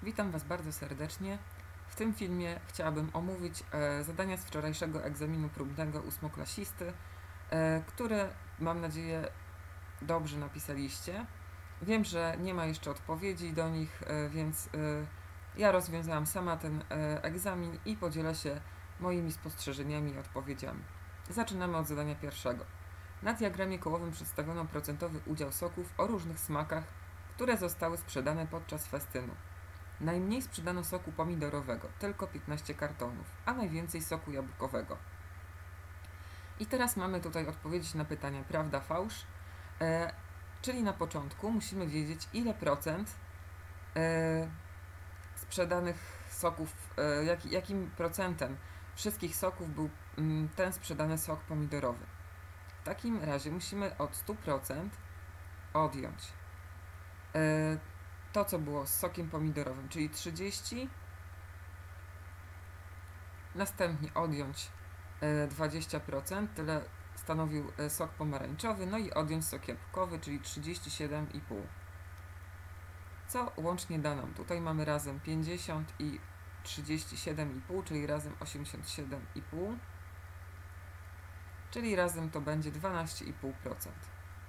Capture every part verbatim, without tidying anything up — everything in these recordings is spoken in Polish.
Witam Was bardzo serdecznie. W tym filmie chciałabym omówić e, zadania z wczorajszego egzaminu próbnego ósmoklasisty, e, które mam nadzieję dobrze napisaliście. Wiem, że nie ma jeszcze odpowiedzi do nich, e, więc e, ja rozwiązałam sama ten e, egzamin i podzielę się moimi spostrzeżeniami i odpowiedziami. Zaczynamy od zadania pierwszego. Na diagramie kołowym przedstawiono procentowy udział soków o różnych smakach, które zostały sprzedane podczas festynu. Najmniej sprzedano soku pomidorowego, tylko piętnaście kartonów, a najwięcej soku jabłkowego. I teraz mamy tutaj odpowiedzieć na pytania prawda, fałsz, e, czyli na początku musimy wiedzieć, ile procent e, sprzedanych soków, e, jak, jakim procentem wszystkich soków był m, ten sprzedany sok pomidorowy. W takim razie musimy od stu procent odjąć e, to, co było z sokiem pomidorowym, czyli trzydzieści, następnie odjąć dwadzieścia procent, tyle stanowił sok pomarańczowy, no i odjąć sok jabłkowy, czyli trzydzieści siedem i pół. Co łącznie da nam? Tutaj mamy razem pięćdziesiąt i trzydzieści siedem i pół, czyli razem osiemdziesiąt siedem i pół, czyli razem to będzie dwanaście i pół procent.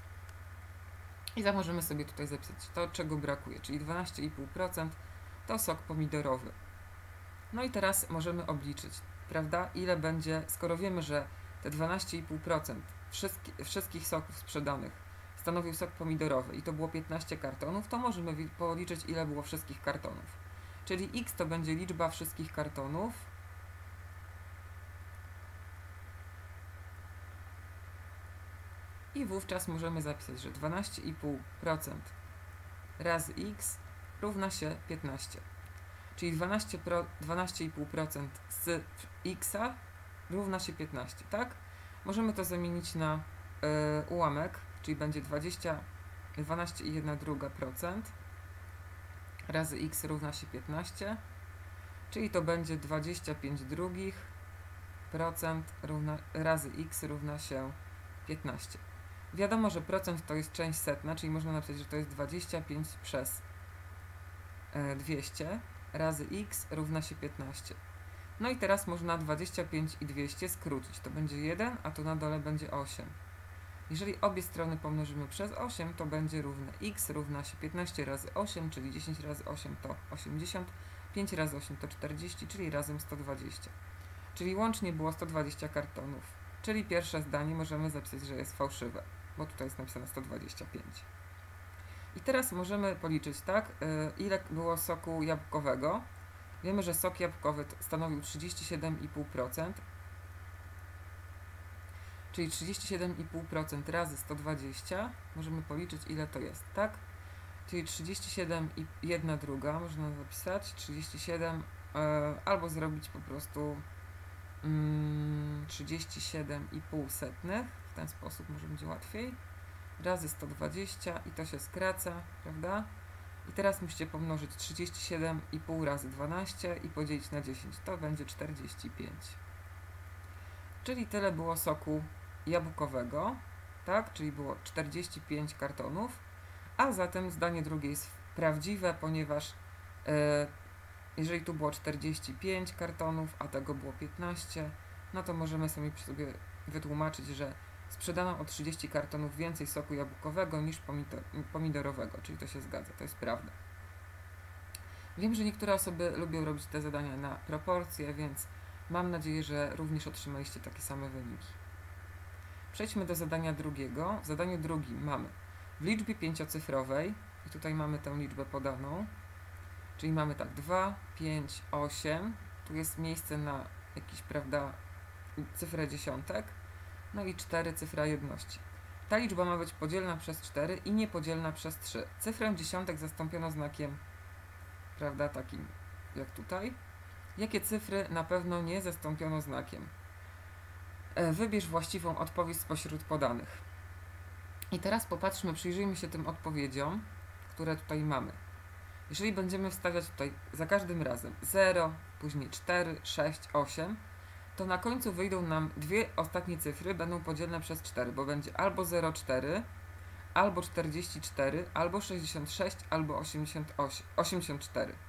I za możemy sobie tutaj zapisać to, czego brakuje, czyli dwanaście i pół procent to sok pomidorowy. No i teraz możemy obliczyć, prawda, ile będzie, skoro wiemy, że te dwanaście i pół procent wszystkich, wszystkich soków sprzedanych stanowił sok pomidorowy i to było piętnaście kartonów, to możemy policzyć, ile było wszystkich kartonów. Czyli x to będzie liczba wszystkich kartonów i wówczas możemy zapisać, że dwanaście i pół procent razy x równa się piętnaście. Czyli dwanaście i pół procent z x równa się piętnaście, tak? Możemy to zamienić na y, ułamek, czyli będzie dwadzieścia, dwanaście i jedna druga procent razy x równa się piętnaście, czyli to będzie dwadzieścia pięć drugich procent równa, razy x równa się piętnaście. Wiadomo, że procent to jest część setna, czyli można napisać, że to jest dwadzieścia pięć przez dwieście razy x równa się piętnaście. No i teraz można dwadzieścia pięć i dwieście skrócić. To będzie jeden, a tu na dole będzie osiem. Jeżeli obie strony pomnożymy przez osiem, to będzie równe x równa się piętnaście razy osiem, czyli dziesięć razy osiem to osiemdziesiąt, pięć razy osiem to czterdzieści, czyli razem sto dwadzieścia. Czyli łącznie było sto dwadzieścia kartonów. Czyli pierwsze zdanie możemy zapisać, że jest fałszywe, bo tutaj jest napisane sto dwadzieścia pięć. I teraz możemy policzyć, tak, ile było soku jabłkowego. Wiemy, że sok jabłkowy stanowił trzydzieści siedem i pół procent, czyli trzydzieści siedem i pół procent razy sto dwadzieścia. Możemy policzyć, ile to jest, tak? Czyli trzydzieści siedem i jedna druga, można zapisać, trzydzieści siedem, albo zrobić po prostu mm, trzydzieści siedem i pół setnych, w ten sposób może będzie łatwiej, razy sto dwadzieścia i to się skraca, prawda? I teraz musicie pomnożyć trzydzieści siedem i pół razy dwanaście i podzielić na dziesięć. To będzie czterdzieści pięć. Czyli tyle było soku jabłkowego, tak? Czyli było czterdzieści pięć kartonów, a zatem zdanie drugie jest prawdziwe, ponieważ e, jeżeli tu było czterdzieści pięć kartonów, a tego było piętnaście, no to możemy sobie, sobie wytłumaczyć, że sprzedano o trzydzieści kartonów więcej soku jabłkowego niż pomidor, pomidorowego, czyli to się zgadza, to jest prawda. Wiem, że niektóre osoby lubią robić te zadania na proporcje, więc mam nadzieję, że również otrzymaliście takie same wyniki. Przejdźmy do zadania drugiego. W zadaniu drugim mamy w liczbie pięciocyfrowej, i tutaj mamy tę liczbę podaną, czyli mamy tak dwa, pięć, osiem, tu jest miejsce na jakiś, prawda, cyfrę dziesiątek, no i cztery, cyfra jedności. Ta liczba ma być podzielna przez cztery i niepodzielna przez trzy. Cyfrę dziesiątek zastąpiono znakiem, prawda, takim jak tutaj. Jakie cyfry na pewno nie zastąpiono znakiem? E, wybierz właściwą odpowiedź spośród podanych. I teraz popatrzmy, przyjrzyjmy się tym odpowiedziom, które tutaj mamy. Jeżeli będziemy wstawiać tutaj za każdym razem zero, później cztery, sześć, osiem, to na końcu wyjdą nam dwie ostatnie cyfry, będą podzielne przez cztery, bo będzie albo zero przecinek cztery, albo czterdzieści cztery, albo sześćdziesiąt sześć, albo osiemdziesiąt osiem, osiemdziesiąt cztery.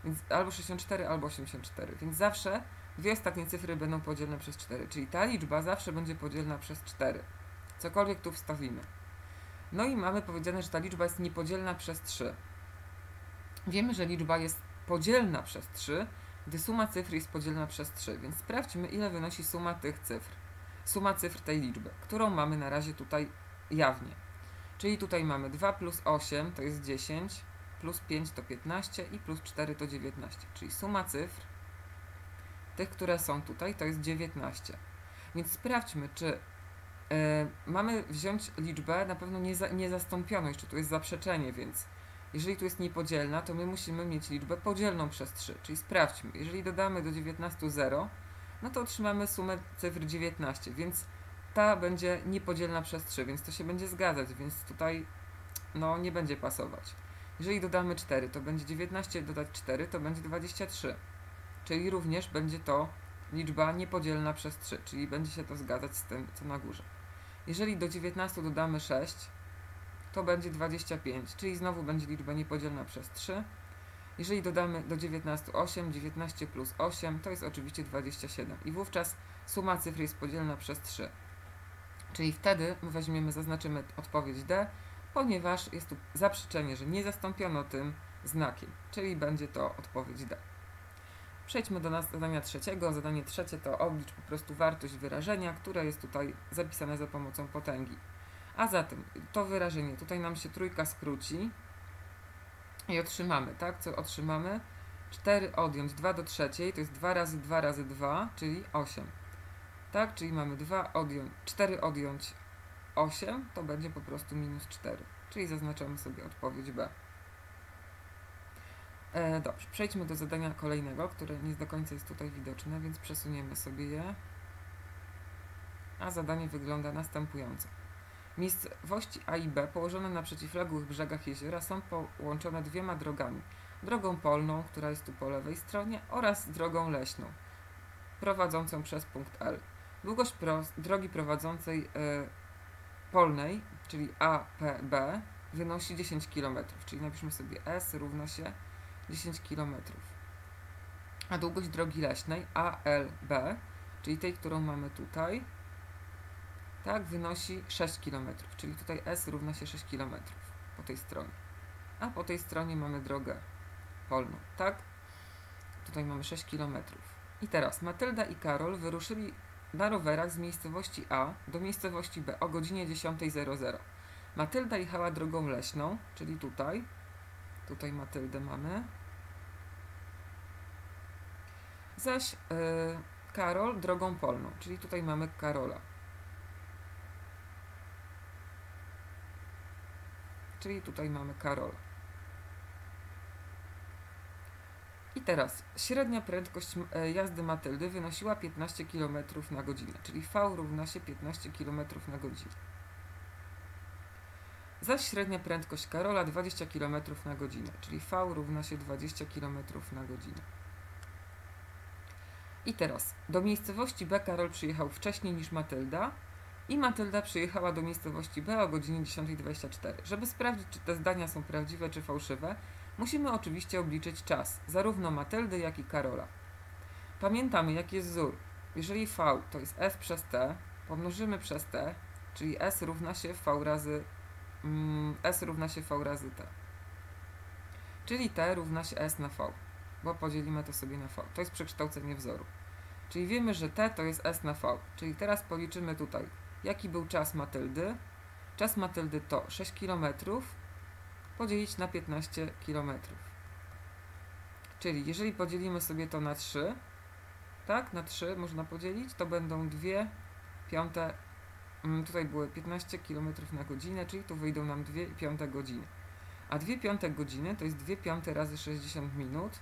Więc albo sześćdziesiąt cztery, albo osiemdziesiąt cztery. Więc zawsze dwie ostatnie cyfry będą podzielne przez cztery. Czyli ta liczba zawsze będzie podzielna przez cztery. Cokolwiek tu wstawimy. No i mamy powiedziane, że ta liczba jest niepodzielna przez trzy. Wiemy, że liczba jest podzielna przez trzy, gdy suma cyfr jest podzielna przez trzy. Więc sprawdźmy, ile wynosi suma tych cyfr. Suma cyfr tej liczby, którą mamy na razie tutaj jawnie. Czyli tutaj mamy dwa plus osiem to jest dziesięć, plus pięć to piętnaście i plus cztery to dziewiętnaście. Czyli suma cyfr tych, które są tutaj, to jest dziewiętnaście. Więc sprawdźmy, czy yy, mamy wziąć liczbę na pewno nieza, niezastąpioną. Jeszcze tu jest zaprzeczenie, więc jeżeli tu jest niepodzielna, to my musimy mieć liczbę podzielną przez trzy. Czyli sprawdźmy, jeżeli dodamy do dziewiętnastu zero, no to otrzymamy sumę cyfr dziewiętnaście, więc ta będzie niepodzielna przez trzy, więc to się będzie zgadzać, więc tutaj no nie będzie pasować. Jeżeli dodamy cztery, to będzie dziewiętnaście dodać cztery, to będzie dwadzieścia trzy. Czyli również będzie to liczba niepodzielna przez trzy, czyli będzie się to zgadzać z tym, co na górze. Jeżeli do dziewiętnastu dodamy sześć, to będzie dwadzieścia pięć, czyli znowu będzie liczba niepodzielna przez trzy. Jeżeli dodamy do dziewiętnastu osiem, dziewiętnaście plus osiem to jest oczywiście dwadzieścia siedem i wówczas suma cyfr jest podzielna przez trzy. Czyli wtedy my weźmiemy, zaznaczymy odpowiedź D, ponieważ jest tu zaprzeczenie, że nie zastąpiono tym znakiem, czyli będzie to odpowiedź D. Przejdźmy do nas zadania trzeciego. Zadanie trzecie to oblicz po prostu wartość wyrażenia, które jest tutaj zapisane za pomocą potęgi. A zatem to wyrażenie, tutaj nam się trójka skróci i otrzymamy, tak? Co otrzymamy? cztery odjąć dwa do trzeciej, to jest dwa razy dwa razy dwa, czyli osiem. Tak? Czyli mamy dwa odjąć, cztery odjąć osiem, to będzie po prostu minus cztery. Czyli zaznaczamy sobie odpowiedź B. E, dobrze, przejdźmy do zadania kolejnego, które nie do końca jest tutaj widoczne, więc przesuniemy sobie je. A zadanie wygląda następująco. Miejscowości A i B położone na przeciwległych brzegach jeziora są połączone dwiema drogami. Drogą polną, która jest tu po lewej stronie, oraz drogą leśną, prowadzącą przez punkt L. Długość pro, drogi prowadzącej y, polnej, czyli A P B, wynosi dziesięć kilometrów, czyli napiszmy sobie S równa się dziesięć kilometrów. A długość drogi leśnej A L B, czyli tej, którą mamy tutaj, tak, wynosi sześć kilometrów, czyli tutaj S równa się sześć kilometrów po tej stronie. A po tej stronie mamy drogę polną, tak? Tutaj mamy sześć kilometrów. I teraz Matylda i Karol wyruszyli na rowerach z miejscowości A do miejscowości B o godzinie dziesiąta zero zero. Matylda jechała drogą leśną, czyli tutaj. Tutaj Matyldę mamy. Zaś yy, Karol drogą polną, czyli tutaj mamy Karola. Czyli tutaj mamy Karola. I teraz średnia prędkość jazdy Matyldy wynosiła piętnaście kilometrów na godzinę, czyli V równa się piętnaście kilometrów na godzinę. Zaś średnia prędkość Karola dwadzieścia kilometrów na godzinę, czyli V równa się dwadzieścia kilometrów na godzinę. I teraz do miejscowości B Karol przyjechał wcześniej niż Matylda i Matylda przyjechała do miejscowości B o godzinie dziesiąta dwadzieścia cztery. Żeby sprawdzić, czy te zdania są prawdziwe czy fałszywe, musimy oczywiście obliczyć czas, zarówno Matyldy, jak i Karola. Pamiętamy, jaki jest wzór. Jeżeli V to jest S przez T, pomnożymy przez T, czyli S równa się V razy mm, S równa się V razy T. Czyli T równa się S na V, bo podzielimy to sobie na V. To jest przekształcenie wzoru. Czyli wiemy, że T to jest S na V. Czyli teraz policzymy tutaj, jaki był czas Matyldy. Czas Matyldy to sześć kilometrów podzielić na piętnaście kilometrów. Czyli jeżeli podzielimy sobie to na trzy, tak, na trzy można podzielić, to będą dwie piąte, tutaj były piętnaście kilometrów na godzinę, czyli tu wyjdą nam dwie piąte godziny. A dwie piąte godziny to jest dwie piąte razy sześćdziesiąt minut.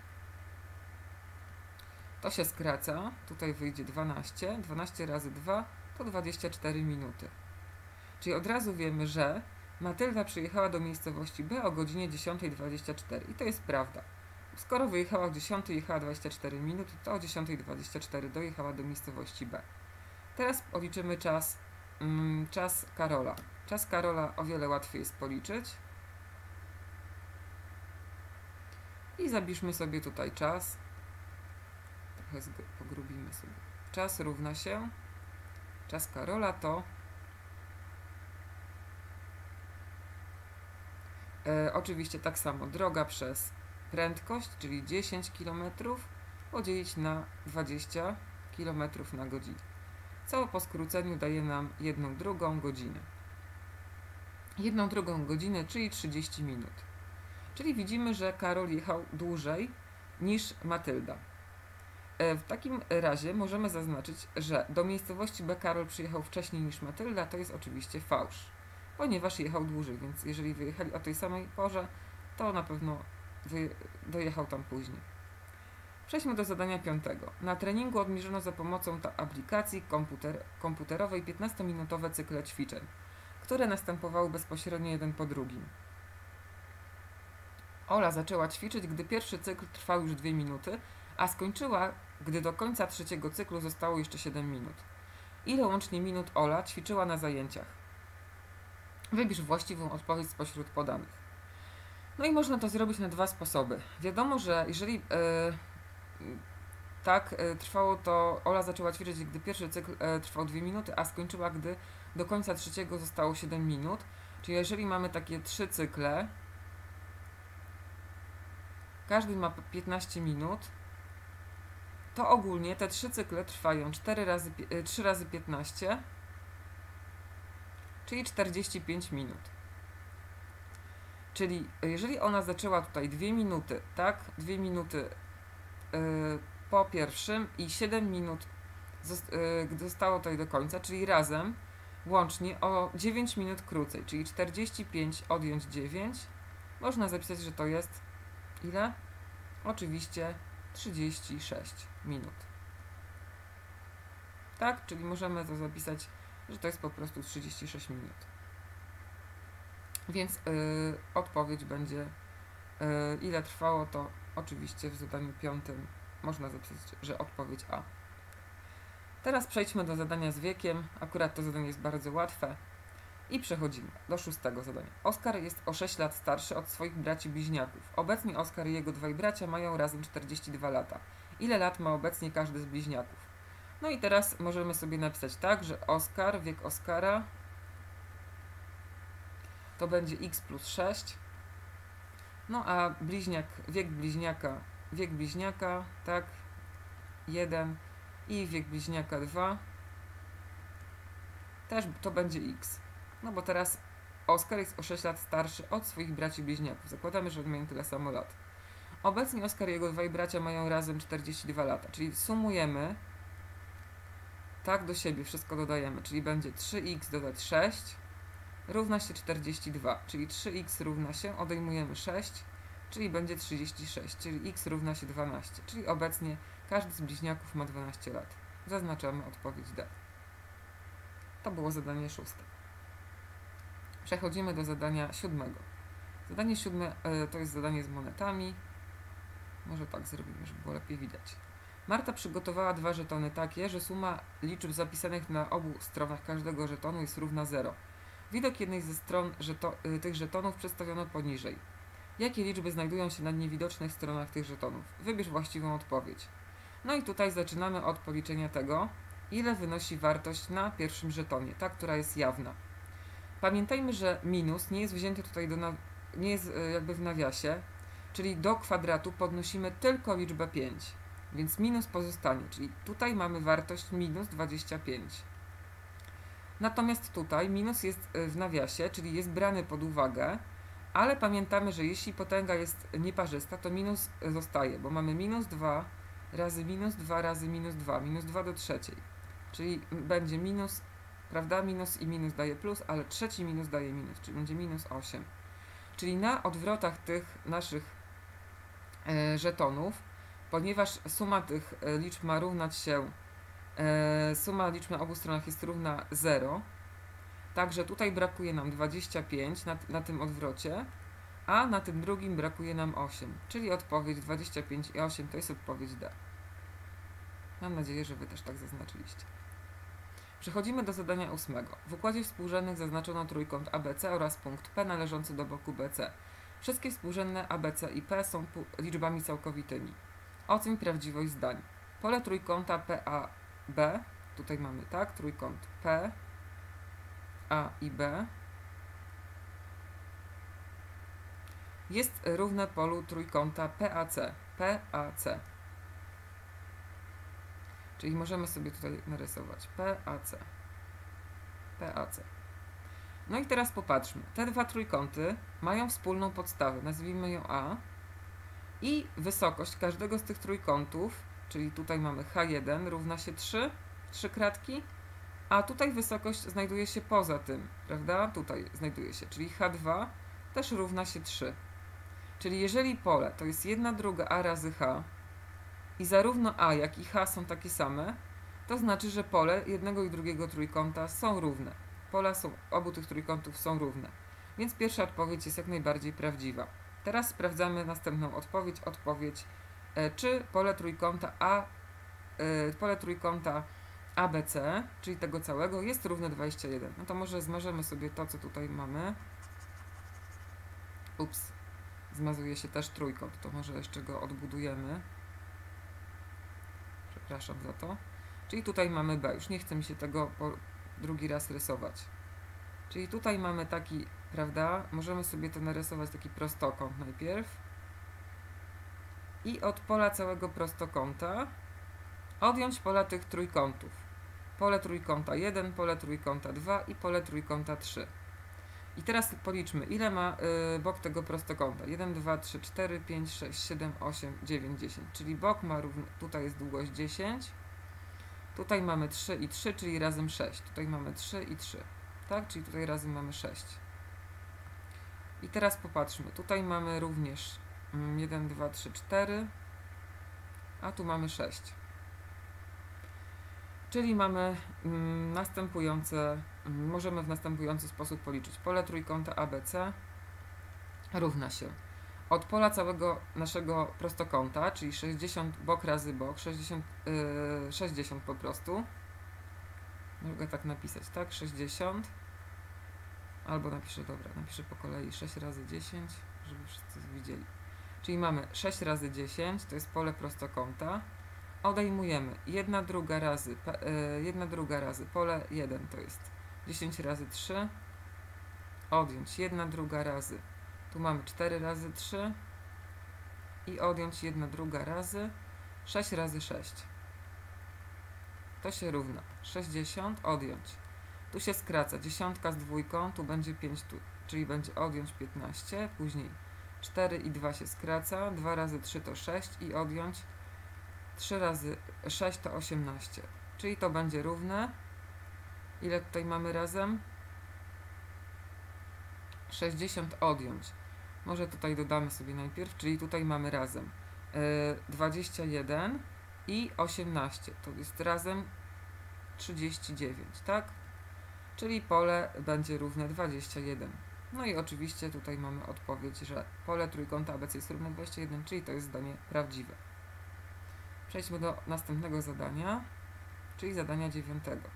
To się skraca, tutaj wyjdzie dwanaście, dwanaście razy dwa to dwadzieścia cztery minuty. Czyli od razu wiemy, że Matylda przyjechała do miejscowości B o godzinie dziesiąta dwadzieścia cztery i to jest prawda. Skoro wyjechała o dziesiątej i jechała dwadzieścia cztery minuty, to o dziesiąta dwadzieścia cztery dojechała do miejscowości B. Teraz policzymy czas, mm, czas Karola. Czas Karola o wiele łatwiej jest policzyć. i zapiszmy sobie tutaj czas. Trochę pogrubimy sobie. Czas równa się, czas Karola to e, oczywiście tak samo droga przez prędkość, czyli dziesięć kilometrów podzielić na dwadzieścia kilometrów na godzinę. Co po skróceniu daje nam jedną drugą godzinę. Jedną drugą godzinę, czyli trzydzieści minut. Czyli widzimy, że Karol jechał dłużej niż Matylda. W takim razie możemy zaznaczyć, że do miejscowości B Karol przyjechał wcześniej niż Matylda, to jest oczywiście fałsz, ponieważ jechał dłużej, więc jeżeli wyjechali o tej samej porze, to na pewno dojechał tam później. Przejdźmy do zadania piątego. Na treningu odmierzono za pomocą aplikacji komputer, komputerowej piętnastominutowe cykle ćwiczeń, które następowały bezpośrednio jeden po drugim. Ola zaczęła ćwiczyć, gdy pierwszy cykl trwał już dwie minuty, a skończyła, gdy do końca trzeciego cyklu zostało jeszcze siedem minut. Ile łącznie minut Ola ćwiczyła na zajęciach? Wybierz właściwą odpowiedź spośród podanych. No i można to zrobić na dwa sposoby. Wiadomo, że jeżeli yy, tak yy, trwało to, Ola zaczęła ćwiczyć, gdy pierwszy cykl yy, trwał dwie minuty, a skończyła, gdy do końca trzeciego zostało siedem minut. Czyli jeżeli mamy takie trzy cykle, każdy ma piętnaście minut, to ogólnie te trzy cykle trwają cztery razy, trzy razy piętnaście, czyli czterdzieści pięć minut. Czyli jeżeli ona zaczęła tutaj dwie minuty, tak, dwie minuty yy, po pierwszym i siedem minut yy, zostało tutaj do końca, czyli razem łącznie o dziewięć minut krócej, czyli czterdzieści pięć odjąć dziewięć, można zapisać, że to jest ile? Oczywiście trzydzieści sześć minut. Tak? Czyli możemy to zapisać, że to jest po prostu trzydzieści sześć minut. Więc yy, odpowiedź będzie, yy, ile trwało to, oczywiście w zadaniu piątym można zapisać, że odpowiedź A. Teraz przejdźmy do zadania z wiekiem. Akurat to zadanie jest bardzo łatwe. I przechodzimy do szóstego zadania. Oskar jest o sześć lat starszy od swoich braci bliźniaków. Obecnie Oskar i jego dwaj bracia mają razem czterdzieści dwa lata. Ile lat ma obecnie każdy z bliźniaków? No i teraz możemy sobie napisać tak, że Oskar, wiek Oskara to będzie x plus sześć. No a bliźniak, wiek bliźniaka, wiek bliźniaka, tak, jeden i wiek bliźniaka dwa też to będzie x. No bo teraz Oskar jest o sześć lat starszy od swoich braci bliźniaków. Zakładamy, że mają tyle samo lat. Obecnie Oskar i jego dwaj bracia mają razem czterdzieści dwa lata, czyli sumujemy tak do siebie, wszystko dodajemy, czyli będzie trzy x dodać sześć równa się czterdzieści dwa, czyli trzy x równa się, odejmujemy sześć, czyli będzie trzydzieści sześć, czyli x równa się dwanaście, czyli obecnie każdy z bliźniaków ma dwanaście lat. Zaznaczamy odpowiedź D. To było zadanie szóste. Przechodzimy do zadania siódmego. Zadanie siódme y, to jest zadanie z monetami. Może tak zrobimy, żeby było lepiej widać. Marta przygotowała dwa żetony takie, że suma liczb zapisanych na obu stronach każdego żetonu jest równa zero. Widok jednej ze stron żeto y, tych żetonów przedstawiono poniżej. Jakie liczby znajdują się na niewidocznych stronach tych żetonów? Wybierz właściwą odpowiedź. No i tutaj zaczynamy od policzenia tego, ile wynosi wartość na pierwszym żetonie, ta, która jest jawna. Pamiętajmy, że minus nie jest wzięty tutaj do, nie jest jakby w nawiasie, czyli do kwadratu podnosimy tylko liczbę pięć, więc minus pozostanie, czyli tutaj mamy wartość minus dwadzieścia pięć. Natomiast tutaj minus jest w nawiasie, czyli jest brany pod uwagę, ale pamiętamy, że jeśli potęga jest nieparzysta, to minus zostaje, bo mamy minus dwa razy minus dwa razy minus dwa, minus dwa do trzeciej, czyli będzie minus, prawda, minus i minus daje plus, ale trzeci minus daje minus, czyli będzie minus osiem. Czyli na odwrotach tych naszych e, żetonów, ponieważ suma tych e, liczb ma równać się, e, suma liczb na obu stronach jest równa zero, także tutaj brakuje nam dwadzieścia pięć na, na tym odwrocie, a na tym drugim brakuje nam osiem, czyli odpowiedź dwadzieścia pięć i osiem to jest odpowiedź D. Mam nadzieję, że Wy też tak zaznaczyliście. Przechodzimy do zadania ósmego. W układzie współrzędnych zaznaczono trójkąt A B C oraz punkt P należący do boku B C. Wszystkie współrzędne A, B, C i P są liczbami całkowitymi. Oceń prawdziwość zdań. Pole trójkąta P A B, tutaj mamy, tak, trójkąt P, A i B, jest równe polu trójkąta P A C. P A C. Czyli możemy sobie tutaj narysować P A C. P A C. No i teraz popatrzmy. Te dwa trójkąty mają wspólną podstawę, nazwijmy ją A, i wysokość każdego z tych trójkątów, czyli tutaj mamy H jeden równa się trzy, trzy kratki, a tutaj wysokość znajduje się poza tym, prawda? Tutaj znajduje się, czyli H dwa też równa się trzy. Czyli jeżeli pole to jest jedna druga A razy H i zarówno A, jak i H są takie same, to znaczy, że pole jednego i drugiego trójkąta są równe. Pola są, obu tych trójkątów są równe. Więc pierwsza odpowiedź jest jak najbardziej prawdziwa. Teraz sprawdzamy następną odpowiedź. Odpowiedź, e, czy pole trójkąta A, e, pole trójkąta A B C, czyli tego całego, jest równe dwadzieścia jeden. No to może zmarzemy sobie to, co tutaj mamy. Ups, zmazuje się też trójkąt, to może jeszcze go odbudujemy. Przepraszam za to. Czyli tutaj mamy B. Już nie chce mi się tego po drugi raz rysować. Czyli tutaj mamy taki, prawda, możemy sobie to narysować, taki prostokąt najpierw. I od pola całego prostokąta odjąć pola tych trójkątów. Pole trójkąta jeden, pole trójkąta dwa i pole trójkąta trzy. I teraz policzmy, ile ma y, bok tego prostokąta. jeden, dwa, trzy, cztery, pięć, sześć, siedem, osiem, dziewięć, dziesięć. Czyli bok ma równo, tutaj jest długość dziesięć. Tutaj mamy trzy i trzy, czyli razem sześć. Tutaj mamy trzy i trzy. Tak? Czyli tutaj razem mamy sześć. I teraz popatrzmy. Tutaj mamy również jeden, dwa, trzy, cztery. A tu mamy sześć. Czyli mamy mm, następujące, mm, możemy w następujący sposób policzyć. Pole trójkąta A B C równa się od pola całego naszego prostokąta, czyli sześćdziesiąt bok razy bok, sześćdziesiąt, yy, sześćdziesiąt po prostu. Mogę tak napisać, tak? sześćdziesiąt. Albo napiszę, dobra, napiszę po kolei sześć razy dziesięć, żeby wszyscy widzieli. Czyli mamy sześć razy dziesięć, to jest pole prostokąta. Odejmujemy jedna druga razy, jedna druga razy pole jeden, to jest dziesięć razy trzy. Odjąć jedna druga razy, tu mamy cztery razy trzy. I odjąć jedna druga razy sześć razy sześć. To się równa sześćdziesiąt, odjąć. Tu się skraca dziesiątka z dwójką, tu będzie pięć, tu, czyli będzie odjąć piętnaście, później cztery i dwa się skraca, dwa razy trzy to sześć i odjąć trzy razy sześć to osiemnaście. Czyli to będzie równe. Ile tutaj mamy razem? sześćdziesiąt odjąć. Może tutaj dodamy sobie najpierw, czyli tutaj mamy razem yy, dwadzieścia jeden i osiemnaście. To jest razem trzydzieści dziewięć, tak? Czyli pole będzie równe dwadzieścia jeden. No i oczywiście tutaj mamy odpowiedź, że pole trójkąta A B C jest równe dwadzieścia jeden, czyli to jest zdanie prawdziwe. Przejdźmy do następnego zadania, czyli zadania dziewiątego.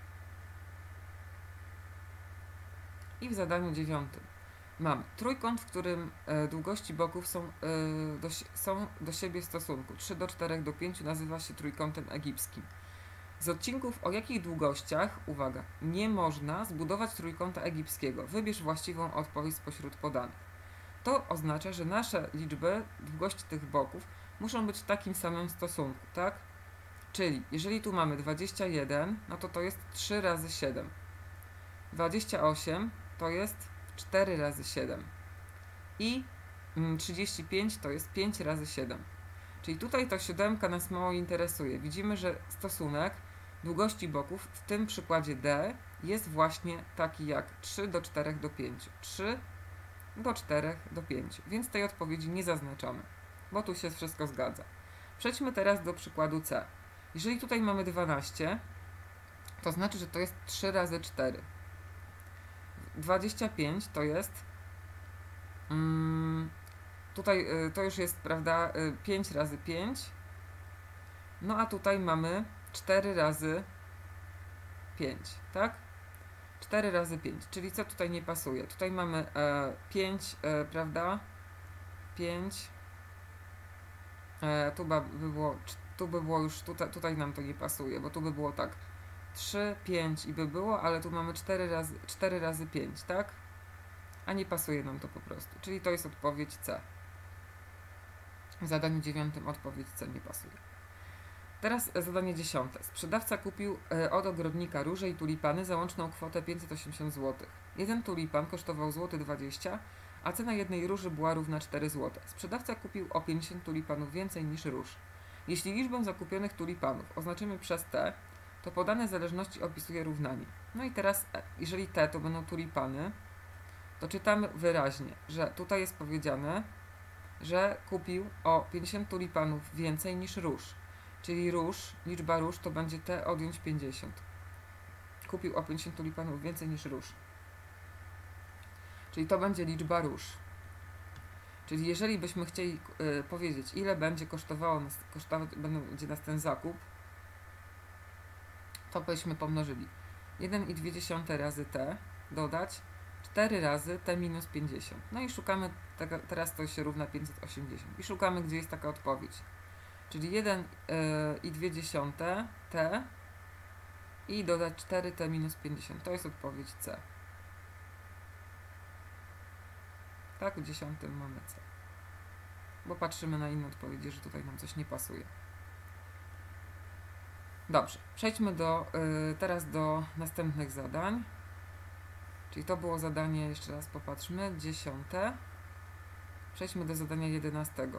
I w zadaniu dziewiątym mamy trójkąt, w którym e, długości boków są, e, do, są do siebie w stosunku trzy do czterech do pięciu, nazywa się trójkątem egipskim. Z odcinków, o jakich długościach, uwaga, nie można zbudować trójkąta egipskiego. Wybierz właściwą odpowiedź spośród podanych. To oznacza, że nasze liczby, długości tych boków muszą być w takim samym stosunku, tak? Czyli jeżeli tu mamy dwadzieścia jeden, no to to jest trzy razy siedem. dwadzieścia osiem to jest cztery razy siedem. I trzydzieści pięć to jest pięć razy siedem. Czyli tutaj ta siódemka nas mało interesuje. Widzimy, że stosunek długości boków w tym przykładzie D jest właśnie taki jak trzy do czterech do pięciu. trzy do czterech do pięciu. Więc tej odpowiedzi nie zaznaczamy, bo tu się wszystko zgadza. Przejdźmy teraz do przykładu C. Jeżeli tutaj mamy dwanaście, to znaczy, że to jest trzy razy cztery. dwadzieścia pięć to jest mm, tutaj y, to już jest, prawda, y, pięć razy pięć. No a tutaj mamy cztery razy pięć, tak? cztery razy pięć, czyli co tutaj nie pasuje? Tutaj mamy e, pięć, e, prawda? pięć. E, tu, by było, tu by było już, tutaj, tutaj nam to nie pasuje, bo tu by było tak trzy, pięć i by było, ale tu mamy cztery razy, cztery razy pięć, tak? A nie pasuje nam to po prostu. Czyli to jest odpowiedź C. W zadaniu dziewiątym odpowiedź C nie pasuje. Teraz zadanie dziesiąte. Sprzedawca kupił od ogrodnika róże i tulipany za łączną kwotę pięćset osiemdziesiąt złotych. Jeden tulipan kosztował złoty dwadzieścia złotych, a cena jednej róży była równa cztery złote. Sprzedawca kupił o pięćdziesiąt tulipanów więcej niż róż. Jeśli liczbę zakupionych tulipanów oznaczymy przez T, to podane zależności opisuje równanie. No i teraz, jeżeli T to będą tulipany, to czytamy wyraźnie, że tutaj jest powiedziane, że kupił o pięćdziesiąt tulipanów więcej niż róż. Czyli róż, liczba róż to będzie T odjąć pięćdziesiąt. Kupił o pięćdziesiąt tulipanów więcej niż róż. Czyli to będzie liczba róż. Czyli jeżeli byśmy chcieli y, powiedzieć, ile będzie kosztowało nas, kosztować, będzie nas ten zakup, to byśmy pomnożyli jeden i dwie dziesiąte razy T, dodać cztery razy T minus pięćdziesiąt. No i szukamy, te, teraz to się równa pięćset osiemdziesiąt. I szukamy, gdzie jest taka odpowiedź. Czyli jeden i dwie dziesiąte T i dodać cztery T minus pięćdziesiąt. To jest odpowiedź C. Tak, w dziesiątym mamy C. Bo patrzymy na inne odpowiedzi, że tutaj nam coś nie pasuje. Dobrze, przejdźmy do, yy, teraz do następnych zadań. Czyli to było zadanie, jeszcze raz popatrzmy, dziesiąte. Przejdźmy do zadania jedenastego.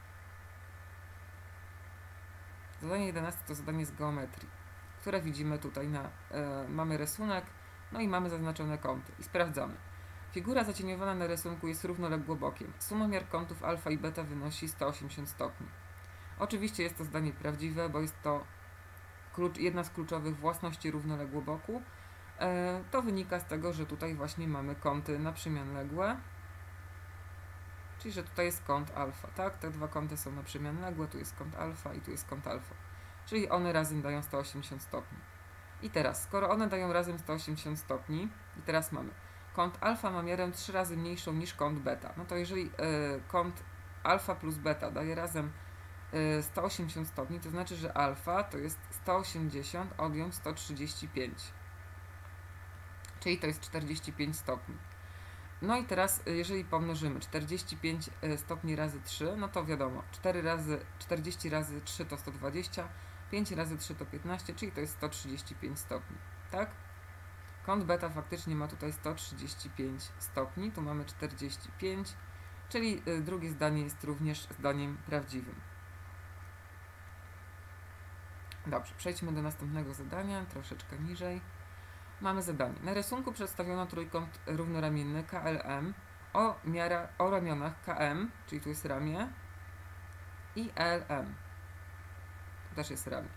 Zadanie jedenaste to zadanie z geometrii, które widzimy tutaj na, e, mamy rysunek, no i mamy zaznaczone kąty i sprawdzamy. Figura zacieniowana na rysunku jest równoległobokiem. Sumomiar kątów alfa i beta wynosi sto osiemdziesiąt stopni. Oczywiście jest to zdanie prawdziwe, bo jest to klucz, jedna z kluczowych własności równoległoboku. E, to wynika z tego, że tutaj właśnie mamy kąty naprzemianległe. Czyli, że tutaj jest kąt alfa, tak? Te dwa kąty są naprzemianległe, tu jest kąt alfa i tu jest kąt alfa. Czyli one razem dają sto osiemdziesiąt stopni. I teraz, skoro one dają razem sto osiemdziesiąt stopni, i teraz mamy, kąt alfa ma miarę trzy razy mniejszą niż kąt beta. No to jeżeli y, kąt alfa plus beta daje razem y, sto osiemdziesiąt stopni, to znaczy, że alfa to jest sto osiemdziesiąt odjąć sto trzydzieści pięć. Czyli to jest czterdzieści pięć stopni. No i teraz, jeżeli pomnożymy czterdzieści pięć stopni razy trzy, no to wiadomo, cztery razy, czterdzieści razy trzy to sto dwadzieścia, pięć razy trzy to piętnaście, czyli to jest sto trzydzieści pięć stopni, tak? Kąt beta faktycznie ma tutaj sto trzydzieści pięć stopni, tu mamy czterdzieści pięć, czyli drugie zdanie jest również zdaniem prawdziwym. Dobrze, przejdźmy do następnego zadania, troszeczkę niżej. Mamy zadanie. Na rysunku przedstawiono trójkąt równoramienny K L M o, miara, o ramionach K M, czyli tu jest ramię, i L M. Tu też jest ramię.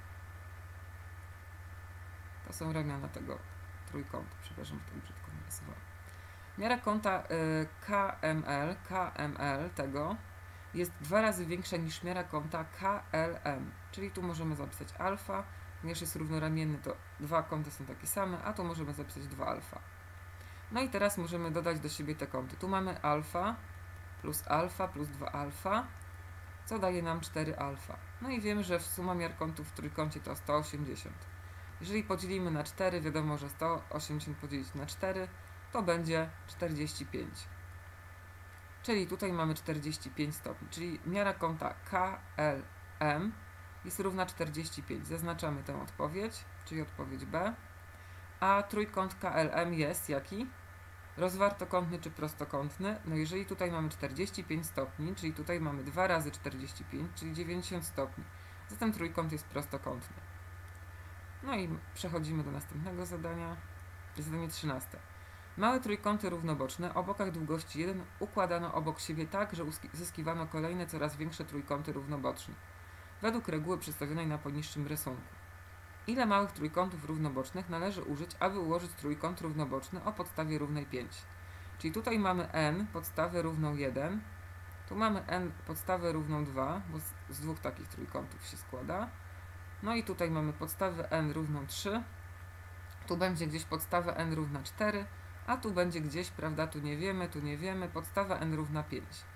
To są ramiona tego trójkąta. Przepraszam, że tak brzydko narysowałem. Miara kąta y, K M L, K M L tego jest dwa razy większa niż miara kąta K L M. Czyli tu możemy zapisać alfa. Ponieważ jest równoramienny, to dwa kąty są takie same, a tu możemy zapisać dwa alfa. No i teraz możemy dodać do siebie te kąty. Tu mamy alfa plus alfa plus dwa alfa, co daje nam cztery alfa. No i wiemy, że suma miar kątów w trójkącie to sto osiemdziesiąt. Jeżeli podzielimy na cztery, wiadomo, że sto osiemdziesiąt podzielić na cztery, to będzie czterdzieści pięć. Czyli tutaj mamy czterdzieści pięć stopni, czyli miara kąta K L M jest równa czterdzieści pięć. Zaznaczamy tę odpowiedź, czyli odpowiedź B. A trójkąt K L M jest jaki? Rozwartokątny czy prostokątny? No jeżeli tutaj mamy czterdzieści pięć stopni, czyli tutaj mamy dwa razy czterdzieści pięć, czyli dziewięćdziesiąt stopni. Zatem trójkąt jest prostokątny. No i przechodzimy do następnego zadania. Zadanie trzynaste. Małe trójkąty równoboczne o bokach długości jeden układano obok siebie tak, że uzyskiwano kolejne coraz większe trójkąty równoboczne. Według reguły przedstawionej na poniższym rysunku. Ile małych trójkątów równobocznych należy użyć, aby ułożyć trójkąt równoboczny o podstawie równej pięć? Czyli tutaj mamy n podstawę równą jeden, tu mamy n podstawę równą dwa, bo z, z dwóch takich trójkątów się składa. No i tutaj mamy podstawę n równą trzy, tu będzie gdzieś podstawa n równa cztery, a tu będzie gdzieś, prawda, tu nie wiemy, tu nie wiemy, podstawa n równa pięć.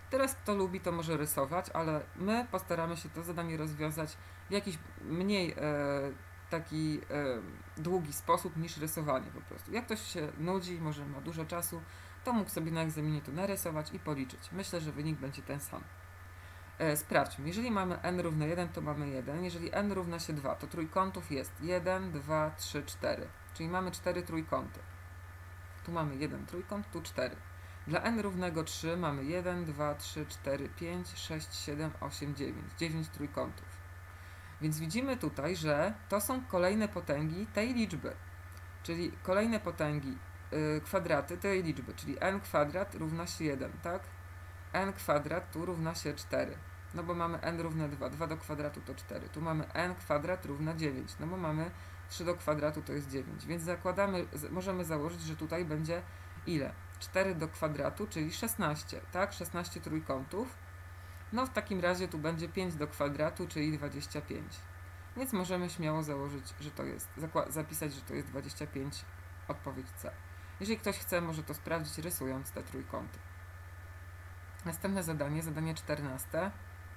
Teraz kto lubi, to może rysować, ale my postaramy się to zadanie rozwiązać w jakiś mniej e, taki e, długi sposób niż rysowanie po prostu. Jak ktoś się nudzi, może ma dużo czasu, to mógł sobie na egzaminie to narysować i policzyć. Myślę, że wynik będzie ten sam. E, sprawdźmy. Jeżeli mamy n równa jeden, to mamy jeden. Jeżeli n równa się dwa, to trójkątów jest jeden, dwa, trzy, cztery. Czyli mamy cztery trójkąty. Tu mamy jeden trójkąt, tu cztery. Dla n równego trzy mamy jeden, dwa, trzy, cztery, pięć, sześć, siedem, osiem, dziewięć. dziewięć trójkątów. Więc widzimy tutaj, że to są kolejne potęgi tej liczby. Czyli kolejne potęgi, yy, kwadraty tej liczby. Czyli n kwadrat równa się jeden, tak? N kwadrat tu równa się cztery. No bo mamy n równe dwa. dwa do kwadratu to cztery. Tu mamy n kwadrat równa dziewięć. No bo mamy trzy do kwadratu to jest dziewięć. Więc zakładamy, możemy założyć, że tutaj będzie ile? cztery do kwadratu, czyli szesnaście, tak? szesnaście trójkątów. No w takim razie tu będzie pięć do kwadratu, czyli dwadzieścia pięć. Więc możemy śmiało założyć, że to jest, zapisać, że to jest dwadzieścia pięć, odpowiedź C. Jeżeli ktoś chce, może to sprawdzić, rysując te trójkąty. Następne zadanie, zadanie czternaste.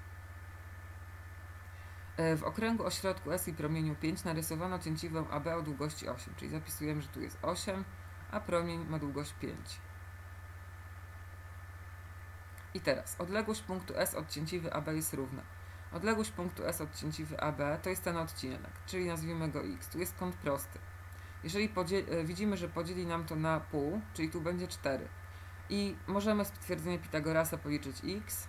W okręgu o środku S i promieniu pięć narysowano cięciwę A B o długości osiem, czyli zapisujemy, że tu jest osiem, a promień ma długość pięć. I teraz odległość punktu S od cięciwy A B jest równa. Odległość punktu S od cięciwy A B to jest ten odcinek, czyli nazwijmy go x. Tu jest kąt prosty. Jeżeli widzimy, że podzieli nam to na pół, czyli tu będzie cztery. I możemy z twierdzenia Pitagorasa policzyć x.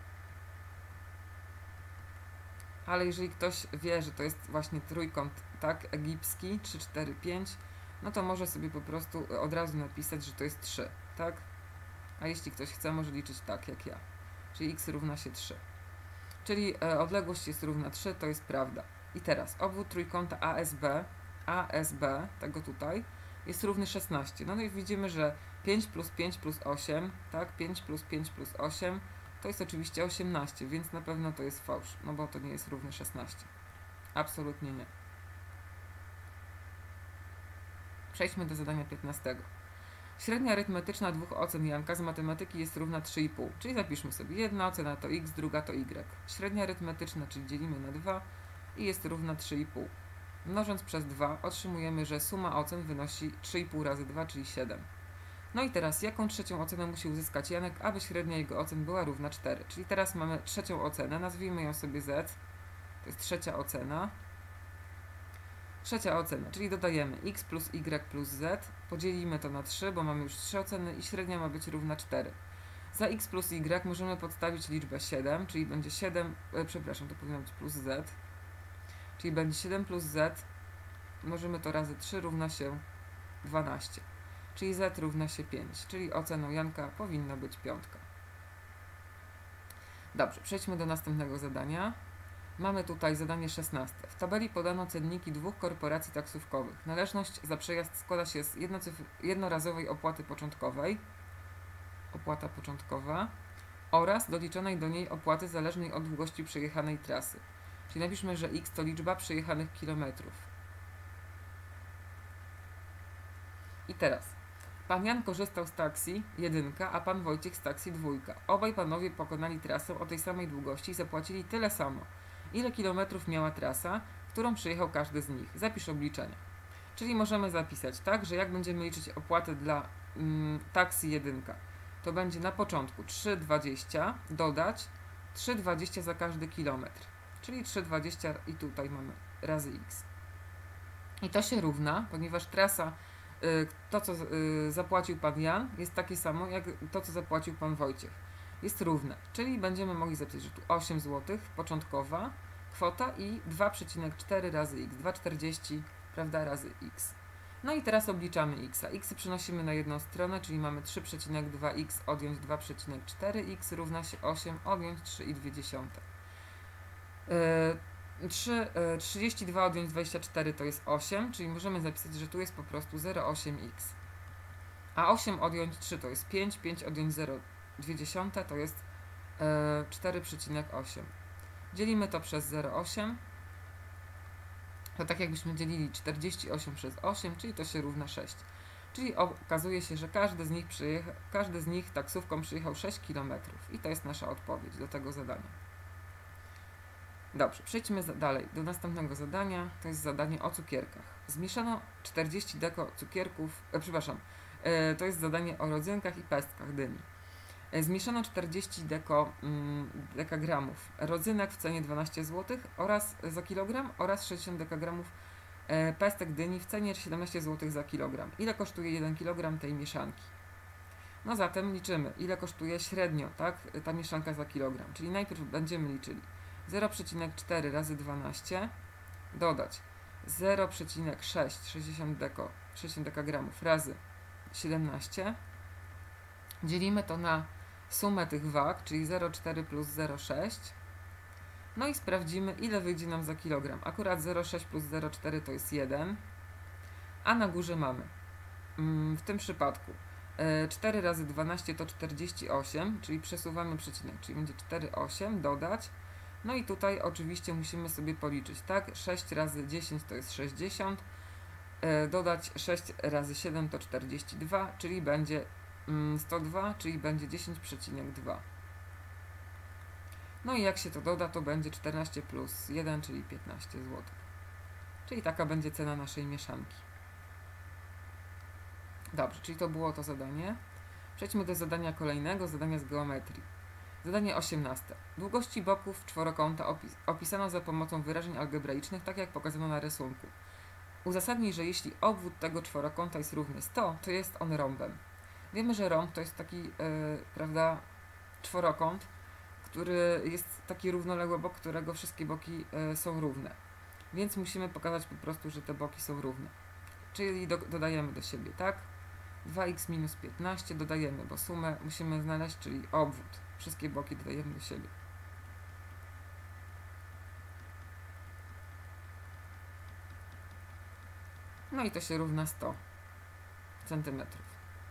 Ale jeżeli ktoś wie, że to jest właśnie trójkąt, tak, egipski, trzy, cztery, pięć, no to może sobie po prostu od razu napisać, że to jest trzy, tak? A jeśli ktoś chce, może liczyć tak jak ja, czyli x równa się trzy. Czyli e, odległość jest równa trzy, to jest prawda. I teraz obwód trójkąta A S B, A S B, tego tutaj, jest równy szesnaście. No i widzimy, że pięć plus pięć plus osiem, tak, pięć plus pięć plus osiem, to jest oczywiście osiemnaście, więc na pewno to jest fałsz, no bo to nie jest równe szesnaście. Absolutnie nie. Przejdźmy do zadania piętnastego. Średnia arytmetyczna dwóch ocen Janka z matematyki jest równa trzy i pół, czyli zapiszmy sobie jedna ocena to x, druga to y. Średnia arytmetyczna, czyli dzielimy na dwa i jest równa trzy i pół. Mnożąc przez dwa otrzymujemy, że suma ocen wynosi trzy i pół razy dwa, czyli siedem. No i teraz jaką trzecią ocenę musi uzyskać Janek, aby średnia jego ocen była równa cztery? Czyli teraz mamy trzecią ocenę, nazwijmy ją sobie z, to jest trzecia ocena. Trzecia ocena, czyli dodajemy x plus y plus z, podzielimy to na trzy, bo mamy już trzy oceny i średnia ma być równa cztery. Za x plus y możemy podstawić liczbę siedem, czyli będzie siedem, e, przepraszam, to powinno być plus z, czyli będzie siedem plus z, możemy to razy trzy równa się dwanaście, czyli z równa się pięć, czyli oceną Janka powinna być piątka. Dobrze, przejdźmy do następnego zadania. Mamy tutaj zadanie szesnaste. W tabeli podano cenniki dwóch korporacji taksówkowych. Należność za przejazd składa się z jednorazowej opłaty początkowej, opłata początkowa, oraz doliczonej do niej opłaty zależnej od długości przejechanej trasy. Czyli napiszmy, że x to liczba przejechanych kilometrów. I teraz, pan Jan korzystał z taksi jedynka, a pan Wojciech z taksi dwójka. Obaj panowie pokonali trasę o tej samej długości i zapłacili tyle samo. Ile kilometrów miała trasa, którą przejechał każdy z nich? Zapisz obliczenia. Czyli możemy zapisać tak, że jak będziemy liczyć opłatę dla mm, taksi jedynka, to będzie na początku trzy dwadzieścia dodać trzy dwadzieścia za każdy kilometr. Czyli trzy dwadzieścia i tutaj mamy razy x. I to się równa, ponieważ trasa, y, to co y, zapłacił pan Jan, jest takie samo jak to co zapłacił pan Wojciech. Jest równe, czyli będziemy mogli zapisać, że tu osiem złotych początkowa kwota i dwa przecinek cztery razy x, dwa przecinek czterdzieści, prawda, razy x. No i teraz obliczamy x. X przenosimy na jedną stronę, czyli mamy trzy przecinek dwa x odjąć dwa przecinek cztery x równa się osiem odjąć trzy i dwie dziesiąte. Yy, trzydzieści dwa odjąć dwadzieścia cztery to jest osiem, czyli możemy zapisać, że tu jest po prostu zero przecinek osiem x. A osiem odjąć trzy to jest pięć, pięć odjąć zero przecinek dwie dziesiąte to jest e, cztery przecinek osiem. Dzielimy to przez zero przecinek osiem. To tak jakbyśmy dzielili czterdzieści osiem przez osiem, czyli to się równa sześć. Czyli okazuje się, że każdy z nich, przyjecha, każdy z nich taksówką przyjechał sześć kilometrów i to jest nasza odpowiedź do tego zadania. Dobrze, przejdźmy dalej do następnego zadania. To jest zadanie o cukierkach. Zmieszano czterdzieści deko cukierków, e, przepraszam, e, to jest zadanie o rodzynkach i pestkach dyni. E, zmieszano czterdzieści deko, mm, dekagramów rodzynek w cenie dwanaście złotych oraz za kilogram oraz sześćdziesiąt dekagramów e, pestek dyni w cenie siedemnaście złotych za kilogram. Ile kosztuje jeden kilogram tej mieszanki? No zatem liczymy, ile kosztuje średnio, tak, ta mieszanka za kilogram. Czyli najpierw będziemy liczyli zero przecinek cztery razy dwanaście, dodać zero przecinek sześć, sześćdziesiąt deko, sześćdziesiąt dekagramów razy siedemnaście. Dzielimy to na sumę tych wag, czyli zero przecinek cztery plus zero przecinek sześć. No i sprawdzimy, ile wyjdzie nam za kilogram. Akurat zero przecinek sześć plus zero przecinek cztery to jest jeden, a na górze mamy w tym przypadku cztery razy dwanaście to czterdzieści osiem, czyli przesuwamy przecinek, czyli będzie cztery przecinek osiem, dodać. No i tutaj oczywiście musimy sobie policzyć, tak? sześć razy dziesięć to jest sześćdziesiąt, dodać sześć razy siedem to czterdzieści dwa, czyli będzie sto dwa, czyli będzie dziesięć przecinek dwa. No i jak się to doda, to będzie czternaście plus jeden, czyli piętnaście złotych. Czyli taka będzie cena naszej mieszanki. Dobrze, czyli to było to zadanie. Przejdźmy do zadania kolejnego, zadania z geometrii. Zadanie osiemnaste. Długości boków czworokąta opis opisano za pomocą wyrażeń algebraicznych, tak jak pokazano na rysunku. Uzasadnij, że jeśli obwód tego czworokąta jest równy sto, to jest on rąbem. Wiemy, że rąb to jest taki, yy, prawda, czworokąt, który jest taki równoległy obok którego wszystkie boki yy, są równe. Więc musimy pokazać po prostu, że te boki są równe. Czyli do, dodajemy do siebie, tak? dwa x minus piętnaście dodajemy, bo sumę musimy znaleźć, czyli obwód. Wszystkie boki dodajemy do siebie. No i to się równa sto centymetrów.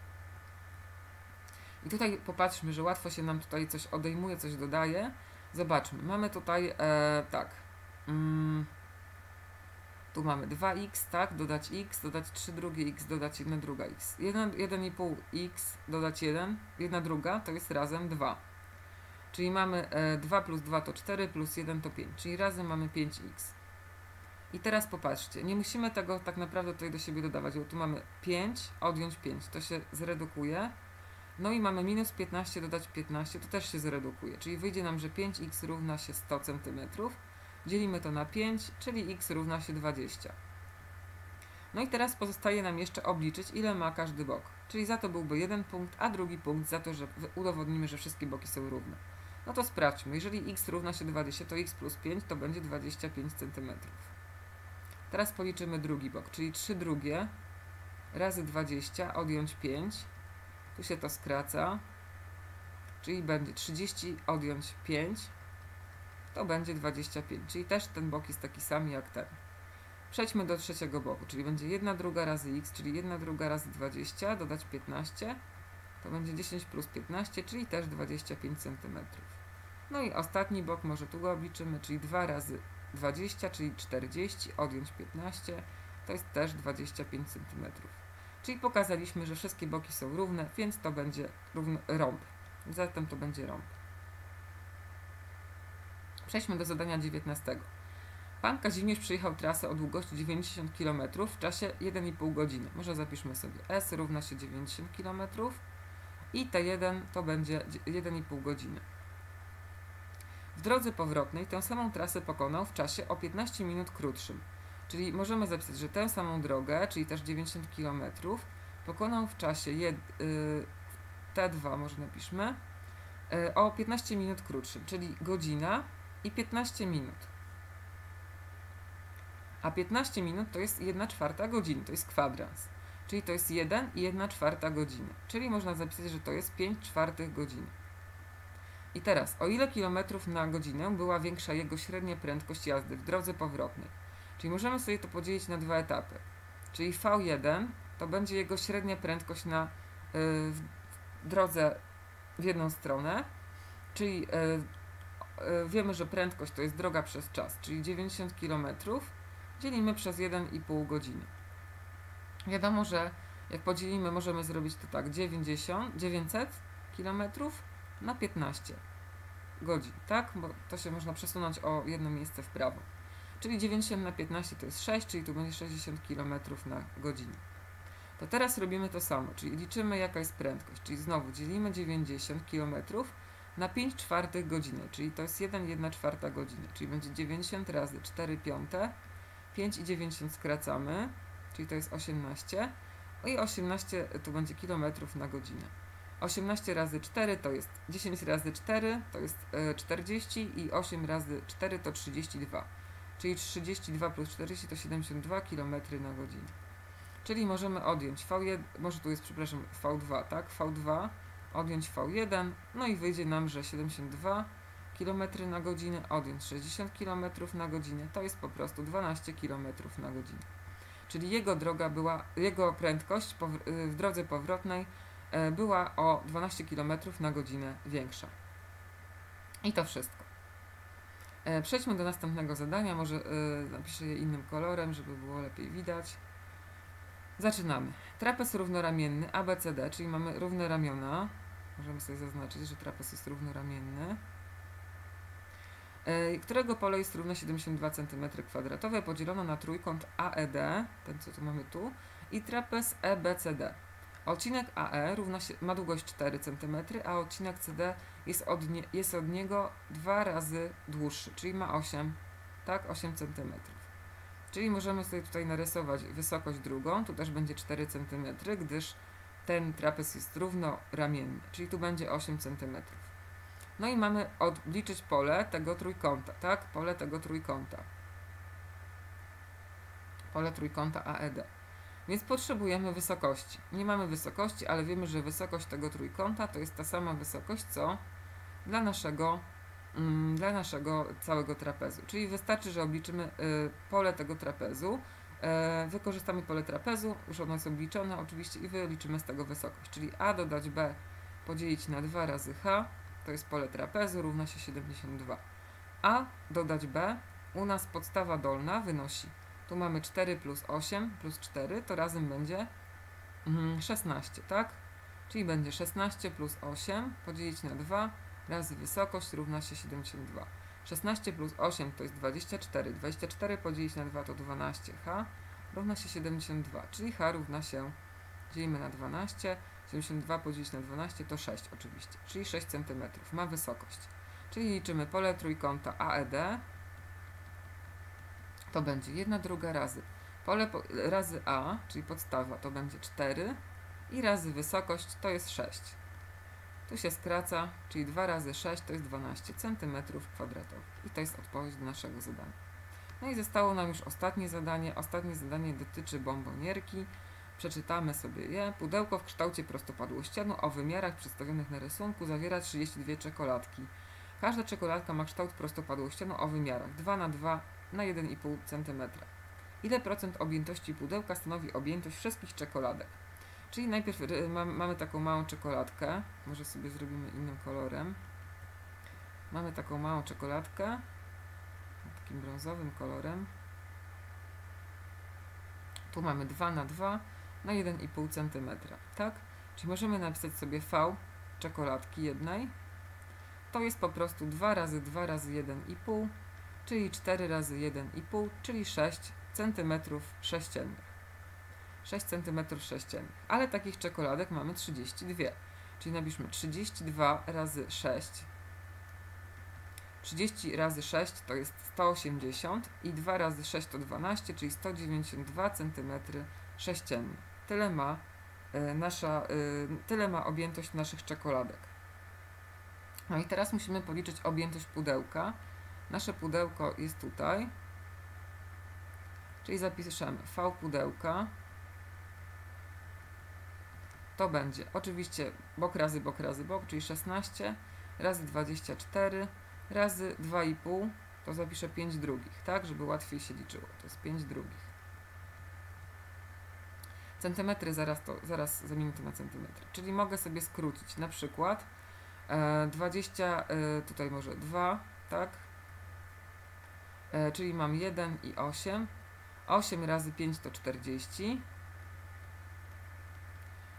I tutaj popatrzmy, że łatwo się nam tutaj coś odejmuje, coś dodaje. Zobaczmy, mamy tutaj e, tak. Mm, tu mamy dwa x, tak, dodać x, dodać trzy drugie x, dodać jedna druga x. jeden i pół x dodać jeden, jedna druga to jest razem dwa. Czyli mamy e, dwa plus dwa to cztery, plus jeden to pięć, czyli razem mamy pięć x. I teraz popatrzcie, nie musimy tego tak naprawdę tutaj do siebie dodawać, bo tu mamy pięć, odjąć pięć, to się zredukuje. No i mamy minus piętnaście, dodać piętnaście, to też się zredukuje, czyli wyjdzie nam, że pięć x równa się sto centymetrów. Dzielimy to na pięć, czyli x równa się dwadzieścia. No i teraz pozostaje nam jeszcze obliczyć, ile ma każdy bok. Czyli za to byłby jeden punkt, a drugi punkt za to, że udowodnimy, że wszystkie boki są równe. No to sprawdźmy. Jeżeli x równa się dwadzieścia, to x plus pięć to będzie dwadzieścia pięć centymetrów. Teraz policzymy drugi bok, czyli trzy drugie razy dwadzieścia, odjąć pięć. Tu się to skraca, czyli będzie trzydzieści odjąć pięć. To będzie dwadzieścia pięć, czyli też ten bok jest taki sam jak ten. Przejdźmy do trzeciego boku, czyli będzie jedna druga razy x, czyli jedna druga razy dwadzieścia, dodać piętnaście, to będzie dziesięć plus piętnaście, czyli też dwadzieścia pięć centymetrów. No i ostatni bok, może tu go obliczymy, czyli dwa razy dwadzieścia, czyli czterdzieści, odjąć piętnaście, to jest też dwadzieścia pięć centymetrów. Czyli pokazaliśmy, że wszystkie boki są równe, więc to będzie równy rąb. Zatem to będzie rąb. Przejdźmy do zadania dziewiętnastego. Pan Kazimierz przejechał trasę o długości dziewięćdziesiąt kilometrów w czasie jeden i pół godziny. Może zapiszmy sobie S równa się dziewięćdziesiąt kilometrów i T jeden to będzie jeden i pół godziny. W drodze powrotnej tę samą trasę pokonał w czasie o piętnaście minut krótszym. Czyli możemy zapisać, że tę samą drogę, czyli też dziewięćdziesiąt kilometrów, pokonał w czasie jed, y, T dwa, może napiszmy, y, o piętnaście minut krótszym, czyli godzina i piętnaście minut. A piętnaście minut to jest jedna czwarta godziny, to jest kwadrans. Czyli to jest jeden i jedna czwarta godziny. Czyli można zapisać, że to jest pięć czwartych godziny. I teraz, o ile kilometrów na godzinę była większa jego średnia prędkość jazdy w drodze powrotnej? Czyli możemy sobie to podzielić na dwa etapy. Czyli V jeden to będzie jego średnia prędkość na, yy, w drodze w jedną stronę, czyli yy, yy, wiemy, że prędkość to jest droga przez czas, czyli dziewięćdziesiąt kilometrów dzielimy przez jeden i pół godziny. Wiadomo, że Jak podzielimy, możemy zrobić to tak, dziewięćdziesiąt, dziewięćset kilometrów na piętnaście godzin, tak? Bo to się można przesunąć o jedno miejsce w prawo. Czyli dziewięćdziesiąt na piętnaście to jest sześć, czyli tu będzie sześćdziesiąt kilometrów na godzinę. To teraz robimy to samo, czyli liczymy jaka jest prędkość, czyli znowu dzielimy dziewięćdziesiąt kilometrów na pięć czwartych godziny, czyli to jest jeden, jedna czwarta godziny, czyli będzie dziewięćdziesiąt razy cztery piąte, pięć i dziewięćdziesiąt skracamy, czyli to jest osiemnaście, i osiemnaście tu będzie kilometrów na godzinę. osiemnaście razy cztery to jest dziesięć razy cztery to jest czterdzieści i osiem razy cztery to trzydzieści dwa, czyli trzydzieści dwa plus czterdzieści to siedemdziesiąt dwa kilometry na godzinę. Czyli możemy odjąć V jeden, może tu jest, przepraszam, V dwa, tak? V dwa, odjąć V jeden, no i wyjdzie nam, że siedemdziesiąt dwa kilometry na godzinę, odjąć sześćdziesiąt kilometrów na godzinę, to jest po prostu dwanaście kilometrów na godzinę. Czyli jego droga była, jego prędkość w drodze powrotnej była o dwanaście kilometrów na godzinę większa. I to wszystko. Przejdźmy do następnego zadania, może napiszę je innym kolorem, żeby było lepiej widać. Zaczynamy. Trapez równoramienny A B C D, czyli mamy równe ramiona. Możemy sobie zaznaczyć, że trapez jest równoramienny. Którego pole jest równe siedemdziesiąt dwa centymetry kwadratowe, podzielono na trójkąt A E D, ten co tu mamy tu, i trapez E B C D. Odcinek A E równa się, ma długość cztery centymetry, a odcinek C D jest od, nie, jest od niego dwa razy dłuższy, czyli ma osiem, tak, osiem centymetrów. Czyli możemy sobie tutaj narysować wysokość drugą, tu też będzie cztery centymetry, gdyż ten trapez jest równoramienny, czyli tu będzie osiem centymetrów. No i mamy odliczyć pole tego trójkąta, tak? Pole tego trójkąta. Pole trójkąta A E D. Więc potrzebujemy wysokości. Nie mamy wysokości, ale wiemy, że wysokość tego trójkąta to jest ta sama wysokość, co dla naszego, mm, dla naszego całego trapezu. Czyli wystarczy, że obliczymy y, pole tego trapezu. Y, wykorzystamy pole trapezu, już ono jest obliczone oczywiście, i wyliczymy z tego wysokość. Czyli A dodać B podzielić na dwa razy H, to jest pole trapezu, równa się siedemdziesiąt dwa. A dodać B, u nas podstawa dolna wynosi, tu mamy cztery plus osiem plus cztery, to razem będzie szesnaście, tak? Czyli będzie szesnaście plus osiem podzielić na dwa razy wysokość równa się siedemdziesiąt dwa. szesnaście plus osiem to jest dwadzieścia cztery, dwadzieścia cztery podzielić na dwa to dwanaście, H równa się siedemdziesiąt dwa, czyli H równa się, dzielimy na dwanaście, siedemdziesiąt dwa podzielić na dwanaście to sześć oczywiście, czyli sześć centymetrów ma wysokość. Czyli liczymy pole trójkąta A E D, to będzie jedna druga razy pole po, razy A, czyli podstawa, to będzie cztery i razy wysokość to jest sześć. Tu się skraca, czyli dwa razy sześć to jest dwanaście centymetrów kwadratowych. I to jest odpowiedź do naszego zadania. No i zostało nam już ostatnie zadanie. Ostatnie zadanie dotyczy bombonierki. Przeczytamy sobie je. Pudełko w kształcie prostopadłościanu o wymiarach przedstawionych na rysunku zawiera trzydzieści dwie czekoladki. Każda czekoladka ma kształt prostopadłościanu o wymiarach dwa na dwa na jeden i pół centymetra. Ile procent objętości pudełka stanowi objętość wszystkich czekoladek? Czyli najpierw mamy taką małą czekoladkę, może sobie zrobimy innym kolorem. Mamy taką małą czekoladkę, takim brązowym kolorem. Tu mamy dwa na dwa na jeden i pół centymetra, tak? Czyli możemy napisać sobie V czekoladki jednej. To jest po prostu dwa razy dwa razy jeden i pół, czyli cztery razy jeden i pół, czyli sześć centymetrów sześciennych. sześć centymetrów sześciennych. Ale takich czekoladek mamy trzydzieści dwie. Czyli napiszmy trzydzieści dwa razy sześć. trzydzieści razy sześć to jest sto osiemdziesiąt i dwa razy sześć to dwanaście, czyli sto dziewięćdziesiąt dwa centymetry sześcienne. Tyle ma y, nasza, y, tyle ma objętość naszych czekoladek. No i teraz musimy policzyć objętość pudełka. Nasze pudełko jest tutaj. Czyli zapiszemy V pudełka. To będzie oczywiście bok razy bok razy bok, czyli szesnaście razy dwadzieścia cztery razy dwa i pół, to zapiszę pięć drugich, tak, żeby łatwiej się liczyło. To jest pięć drugich. Centymetry zaraz, to, zaraz zamienię to na centymetry. Czyli mogę sobie skrócić na przykład e, dwadzieścia, e, tutaj może dwa, tak, e, czyli mam jeden i osiem. osiem razy pięć to czterdzieści.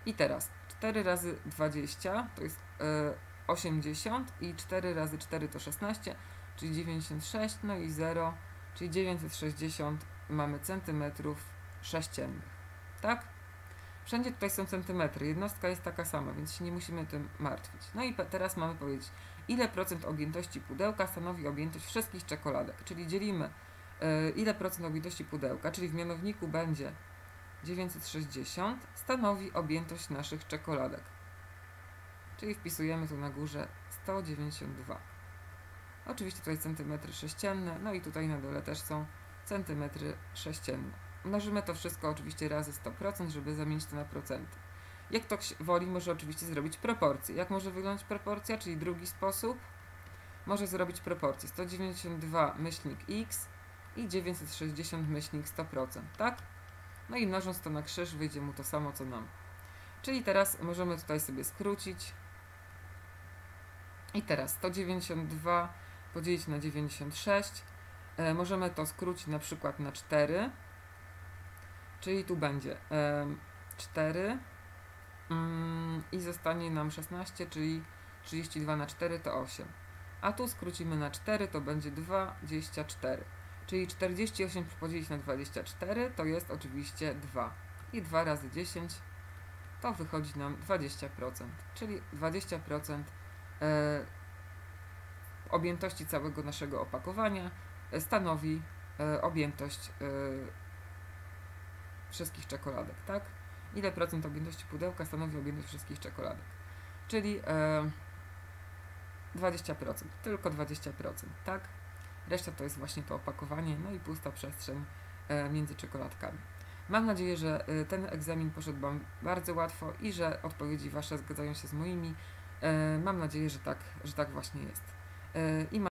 I teraz cztery razy dwadzieścia to jest y, osiemdziesiąt i cztery razy cztery to szesnaście, czyli dziewięćdziesiąt sześć, no i zero, czyli dziewięćset sześćdziesiąt mamy centymetrów sześciennych, tak? Wszędzie tutaj są centymetry, jednostka jest taka sama, więc się nie musimy tym martwić. No i teraz mamy powiedzieć, ile procent objętości pudełka stanowi objętość wszystkich czekoladek, czyli dzielimy yy, ile procent objętości pudełka, czyli w mianowniku będzie dziewięćset sześćdziesiąt, stanowi objętość naszych czekoladek. Czyli wpisujemy tu na górze sto dziewięćdziesiąt dwa. Oczywiście tutaj centymetry sześcienne, no i tutaj na dole też są centymetry sześcienne. Mnożymy to wszystko oczywiście razy sto procent, żeby zamienić to na procenty. Jak ktoś woli, może oczywiście zrobić proporcję. Jak może wyglądać proporcja, czyli drugi sposób? Może zrobić proporcję sto dziewięćdziesiąt dwa myślnik x i dziewięćset sześćdziesiąt myślnik sto procent, tak? No i mnożąc to na krzyż wyjdzie mu to samo co nam. Czyli teraz możemy tutaj sobie skrócić. I teraz sto dziewięćdziesiąt dwa podzielić na dziewięćdziesiąt sześć. E, możemy to skrócić na przykład na cztery. Czyli tu będzie e, cztery mm, i zostanie nam szesnaście, czyli trzydzieści dwa na cztery to osiem. A tu skrócimy na cztery, to będzie dwadzieścia cztery. Czyli czterdzieści osiem podzielić na dwadzieścia cztery to jest oczywiście dwa. I dwa razy dziesięć to wychodzi nam dwadzieścia procent. Czyli dwadzieścia procent e, objętości całego naszego opakowania e, stanowi e, objętość e, wszystkich czekoladek, tak? Ile procent objętości pudełka stanowi objętość wszystkich czekoladek? Czyli e, dwadzieścia procent, tylko dwadzieścia procent, tak? Reszta to jest właśnie to opakowanie, no i pusta przestrzeń e, między czekoladkami. Mam nadzieję, że e, ten egzamin poszedł Wam bardzo łatwo i że odpowiedzi Wasze zgadzają się z moimi. E, mam nadzieję, że tak, że tak właśnie jest. E, i